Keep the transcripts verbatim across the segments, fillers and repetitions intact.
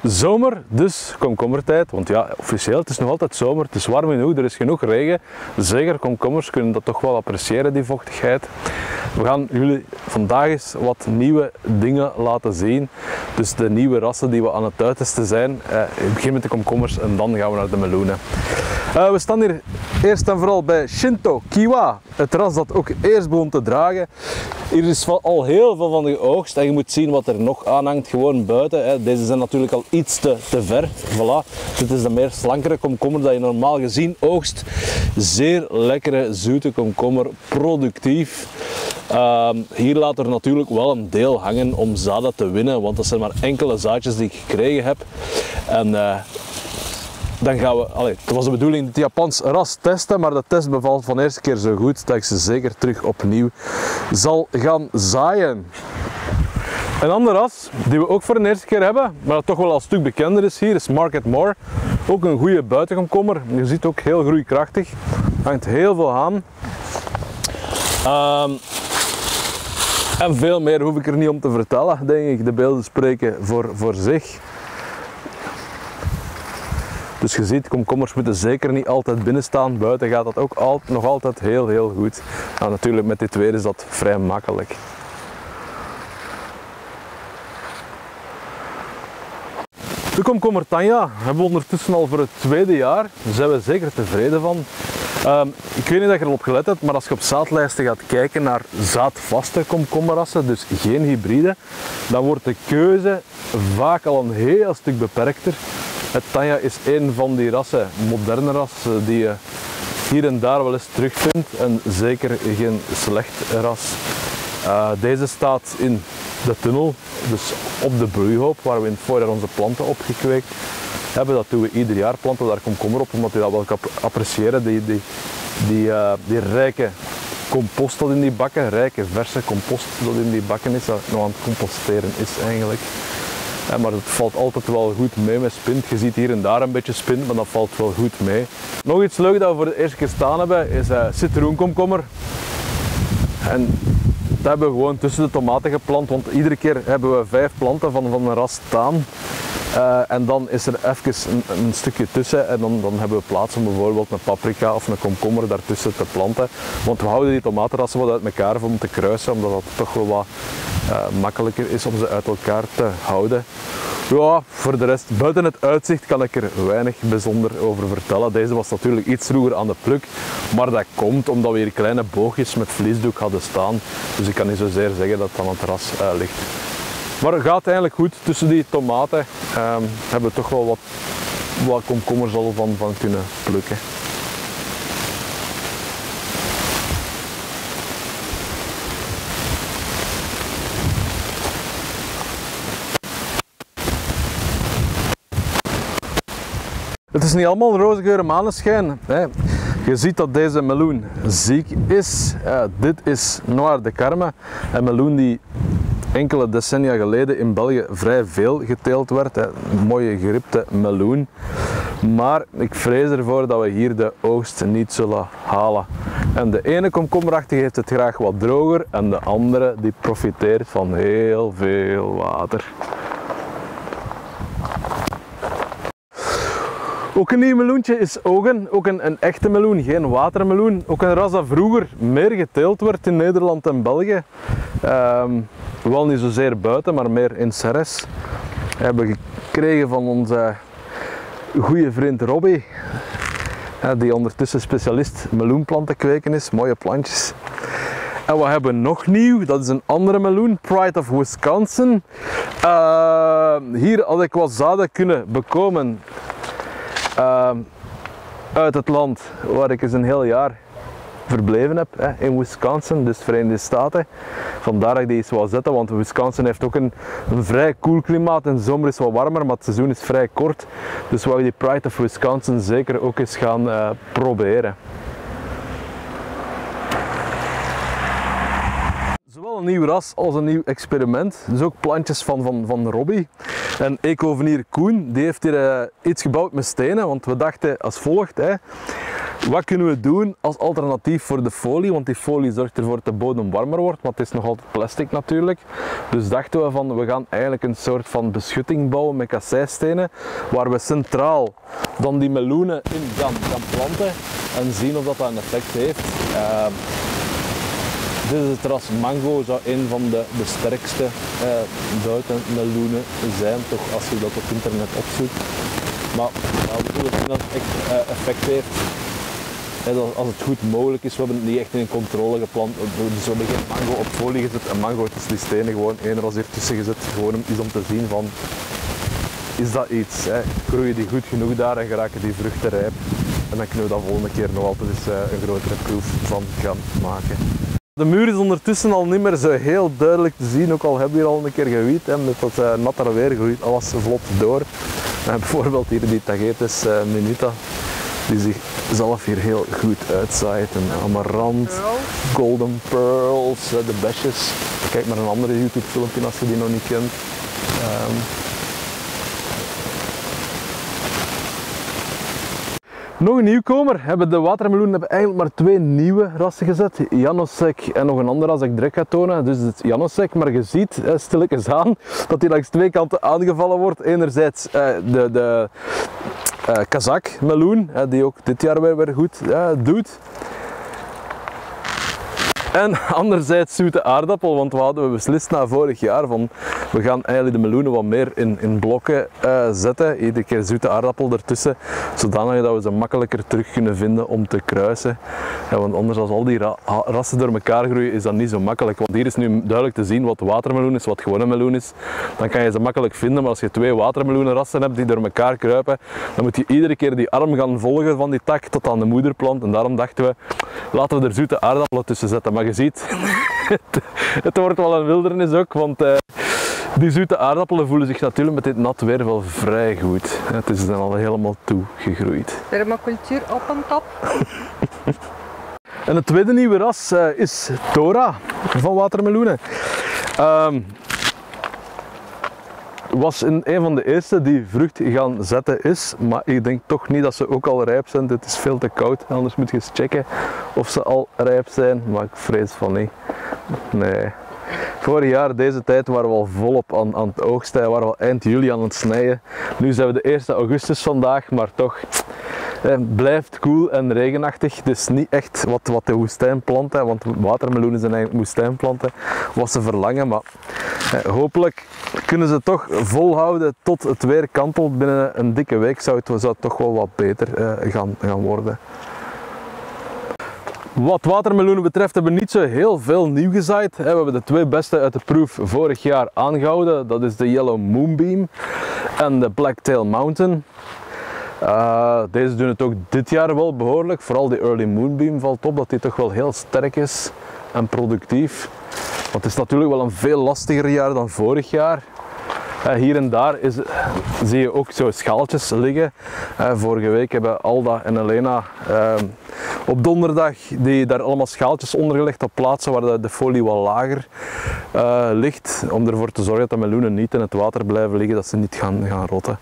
zomer, dus komkommertijd, want ja, officieel het is nog altijd zomer, het is warm genoeg, er is genoeg regen. Zeker komkommers kunnen dat toch wel appreciëren, die vochtigheid. We gaan jullie vandaag eens wat nieuwe dingen laten zien. Dus de nieuwe rassen die we aan het uittesten zijn. Uh, ik begin met de komkommers en dan gaan we naar de meloenen. Uh, we staan hier eerst en vooral bij Shinto Kiwa, het ras dat ook eerst begon te dragen. Hier is al heel veel van geoogst en je moet zien wat er nog aan hangt, gewoon buiten. Hè. Deze zijn natuurlijk al iets te, te ver. Voilà. Dit is de meer slankere komkommer dat je normaal gezien oogst. Zeer lekkere, zoete komkommer, productief. Uh, hier laat er natuurlijk wel een deel hangen om zaden te winnen, want dat zijn maar enkele zaadjes die ik gekregen heb. En, uh, Dan gaan we, allee, het was de bedoeling het Japans ras testen, maar de test bevalt van de eerste keer zo goed dat ik ze zeker terug opnieuw zal gaan zaaien. Een ander ras die we ook voor de eerste keer hebben, maar dat toch wel al een stuk bekender is hier, is Market More. Ook een goede buitenkomkommer. Je ziet ook heel groeikrachtig. Hangt heel veel aan. Um, en veel meer hoef ik er niet om te vertellen, denk ik. De beelden spreken voor, voor zich. Dus je ziet, komkommers moeten zeker niet altijd binnen staan. Buiten gaat dat ook al, nog altijd heel heel goed. Nou, natuurlijk met dit weer is dat vrij makkelijk. De komkommer Tanya hebben we ondertussen al voor het tweede jaar. Daar zijn we zeker tevreden van. Um, ik weet niet of je erop gelet hebt, maar als je op zaadlijsten gaat kijken naar zaadvaste komkommerrassen, dus geen hybride, dan wordt de keuze vaak al een heel stuk beperkter. Het Tanya is een van die rassen, moderne rassen, die je hier en daar wel eens terugvindt en zeker geen slecht ras. Uh, deze staat in de tunnel, dus op de broeihoop waar we in het voorjaar onze planten opgekweekt hebben. Dat doen we ieder jaar, planten we daar komkommer op, omdat we dat wel appreciëren. Die, die, die, uh, die rijke compost dat in die bakken, rijke verse compost dat in die bakken is, dat nog aan het composteren is eigenlijk. Ja, maar het valt altijd wel goed mee met spint. Je ziet hier en daar een beetje spint, maar dat valt wel goed mee. Nog iets leuks dat we voor de eerste keer staan hebben is uh, citroenkomkommer. En dat hebben we gewoon tussen de tomaten geplant, want iedere keer hebben we vijf planten van, van een ras staan. Uh, en dan is er even een, een stukje tussen en dan, dan hebben we plaats om bijvoorbeeld een paprika of een komkommer daartussen te planten. Want we houden die tomatenrassen wat uit elkaar om te kruisen, omdat het toch wel wat uh, makkelijker is om ze uit elkaar te houden. Ja, voor de rest, buiten het uitzicht kan ik er weinig bijzonder over vertellen. Deze was natuurlijk iets vroeger aan de pluk, maar dat komt omdat we hier kleine boogjes met vliesdoek hadden staan. Dus ik kan niet zozeer zeggen dat het aan het ras uh, ligt. Maar het gaat eigenlijk goed tussen die tomaten. Um, hebben we toch wel wat, wat komkommers al van, van kunnen plukken. Het is niet allemaal roze geur en maneschijn. Hè. Je ziet dat deze meloen ziek is. Uh, dit is Noir de Carme, een meloen die enkele decennia geleden in België vrij veel geteeld werd. Hè. Een mooie geribde meloen. Maar ik vrees ervoor dat we hier de oogst niet zullen halen. En de ene komkommerachtige heeft het graag wat droger en de andere die profiteert van heel veel water. Ook een nieuw meloentje is Ogen, ook een, een echte meloen, geen watermeloen. Ook een ras dat vroeger meer geteeld werd in Nederland en België. Um, wel niet zozeer buiten, maar meer in Serres. We hebben gekregen van onze goede vriend Robbie, die ondertussen specialist meloenplanten kweken is, mooie plantjes. En wat hebben we nog nieuw? Dat is een andere meloen, Pride of Wisconsin. Uh, hier had ik wat zaden kunnen bekomen. Uh, uit het land waar ik eens een heel jaar verbleven heb, hè, in Wisconsin, dus Verenigde Staten. Vandaar dat ik die eens wou zetten, want Wisconsin heeft ook een, een vrij koel klimaat. In de zomer is het wat warmer, maar het seizoen is vrij kort. Dus wou ik die Pride of Wisconsin zeker ook eens gaan uh, proberen. Zowel Zowel een nieuw ras als een nieuw experiment. Dus ook plantjes van, van, van Robbie. En ecovenier Koen, die heeft hier uh, iets gebouwd met stenen, want we dachten als volgt. Hè, wat kunnen we doen als alternatief voor de folie? Want die folie zorgt ervoor dat de bodem warmer wordt, maar het is nog altijd plastic natuurlijk. Dus dachten we van, we gaan eigenlijk een soort van beschutting bouwen met kasseistenen, waar we centraal dan die meloenen in gaan, gaan planten en zien of dat, dat een effect heeft. Uh, Dit is het ras Mango, zou een van de, de sterkste uh, buitenmeloenen zijn, toch als je dat op internet opzoekt. Maar ja, we zullen zien dat het echt uh, effect heeft. He, dat, als het goed mogelijk is, we hebben het niet echt in controle geplant. Dus we hebben geen mango op folie gezet en mango tussen die stenen gewoon één ras ertussen gezet. Gewoon om, is om te zien van, is dat iets? Hè? Groeien die goed genoeg daar en geraken die vruchten rijp? En dan kunnen we dat volgende keer nog altijd eens uh, een grotere proef van gaan maken. De muur is ondertussen al niet meer zo heel duidelijk te zien, ook al hebben we hier al een keer gewiet. Hè, met dat uh, natter weer groeit alles vlot door. En bijvoorbeeld hier die Tagetes uh, Minuta, die zichzelf hier heel goed uitzaait. Een amarant, golden pearls, uh, de besjes. Kijk maar een andere YouTube filmpje als je die nog niet kent. Um, Nog een nieuwkomer. Hebben de watermeloenen hebben eigenlijk maar twee nieuwe rassen gezet. Janosek en nog een ander ras dat ik direct ga tonen. Dus het is Janosek, maar je ziet eh, stilletjes aan dat hij langs twee kanten aangevallen wordt. Enerzijds eh, de, de uh, Kazakmeloen, eh, die ook dit jaar weer, weer goed eh, doet. En anderzijds zoete aardappel, want we hadden beslist na vorig jaar van we gaan eigenlijk de meloenen wat meer in, in blokken uh, zetten. Iedere keer zoete aardappel ertussen, zodanig dat we ze makkelijker terug kunnen vinden om te kruisen. Ja, want anders als al die ra rassen door elkaar groeien is dat niet zo makkelijk. Want hier is nu duidelijk te zien wat watermeloen is, wat gewone meloen is. Dan kan je ze makkelijk vinden, maar als je twee watermeloenenrassen hebt die door elkaar kruipen, dan moet je iedere keer die arm gaan volgen van die tak tot aan de moederplant. En daarom dachten we, laten we er zoete aardappelen tussen zetten. Maar je ziet, het, het wordt wel een wildernis ook, want uh, die zoete aardappelen voelen zich natuurlijk met dit nat weer wel vrij goed. Het is dan al helemaal toegegroeid. Permacultuur op en top. En het tweede nieuwe ras uh, is Tora van watermeloenen. Um, was een, een van de eerste die vrucht gaan zetten is, maar ik denk toch niet dat ze ook al rijp zijn. Het is veel te koud, anders moet je eens checken of ze al rijp zijn, maar ik vrees van niet. Nee. Vorig jaar deze tijd waren we al volop aan, aan het oogsten, waren we al eind juli aan het snijden. Nu zijn we de eerste augustus vandaag, maar toch, het blijft koel en regenachtig. Dus niet echt wat, wat de woestijnplanten, want watermeloenen zijn eigenlijk woestijnplanten, wat ze verlangen. Maar eh, hopelijk kunnen ze toch volhouden tot het weer kantelt. Binnen een dikke week zou het, zou het toch wel wat beter eh, gaan, gaan worden. Wat watermeloenen betreft hebben we niet zo heel veel nieuw gezaaid. We hebben de twee beste uit de proef vorig jaar aangehouden. Dat is de Yellow Moonbeam en de Blacktail Mountain. Uh, deze doen het ook dit jaar wel behoorlijk. Vooral die Early Moonbeam valt op dat die toch wel heel sterk is en productief. Want het is natuurlijk wel een veel lastiger jaar dan vorig jaar. Uh, hier en daar is, zie je ook zo schaaltjes liggen. Uh, vorige week hebben Alda en Elena uh, op donderdag die daar allemaal schaaltjes onder gelegd op plaatsen waar de, de folie wat lager uh, ligt. Om ervoor te zorgen dat de meloenen niet in het water blijven liggen, dat ze niet gaan, gaan rotten.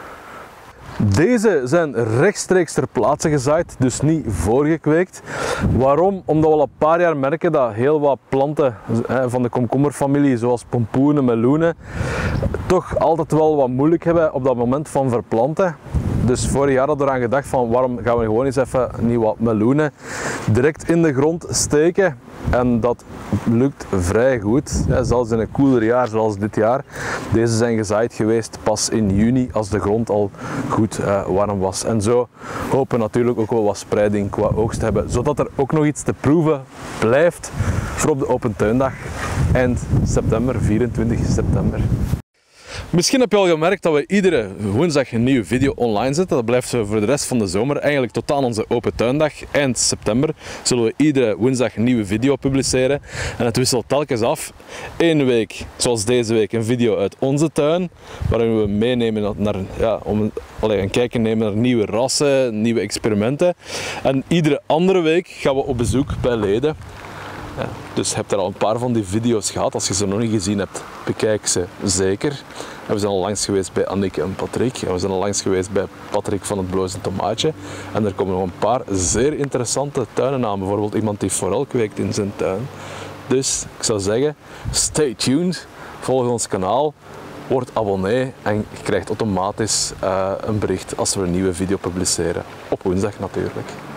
Deze zijn rechtstreeks ter plaatse gezaaid, dus niet voorgekweekt. Waarom? Omdat we al een paar jaar merken dat heel wat planten van de komkommerfamilie, zoals pompoenen, meloenen, toch altijd wel wat moeilijk hebben op dat moment van verplanten. Dus vorig jaar hadden we eraan gedacht van waarom gaan we gewoon eens even niet wat meloenen direct in de grond steken. En dat lukt vrij goed, zelfs in een koeler jaar zoals dit jaar. Deze zijn gezaaid geweest pas in juni als de grond al goed uh, warm was. En zo hopen we natuurlijk ook wel wat spreiding qua oogst te hebben, zodat er ook nog iets te proeven blijft voor op de open tuindag eind september, vierentwintig september. Misschien heb je al gemerkt dat we iedere woensdag een nieuwe video online zetten. Dat blijft zo voor de rest van de zomer. Eigenlijk tot aan onze open tuindag, eind september, zullen we iedere woensdag een nieuwe video publiceren. En het wisselt telkens af. Eén week, zoals deze week, een video uit onze tuin, waarin we meenemen naar, ja, om een, allee, een kijkje nemen naar nieuwe rassen, nieuwe experimenten. En iedere andere week gaan we op bezoek bij leden. Ja, dus je hebt er al een paar van die video's gehad. Als je ze nog niet gezien hebt, bekijk ze zeker. En we zijn al langs geweest bij Anneke en Patrick. En we zijn al langs geweest bij Patrick van het Blozend Tomaatje. En er komen nog een paar zeer interessante tuinen aan. Bijvoorbeeld iemand die forel kweekt in zijn tuin. Dus ik zou zeggen, stay tuned. Volg ons kanaal. Word abonnee en je krijgt automatisch uh, een bericht als we een nieuwe video publiceren. Op woensdag natuurlijk.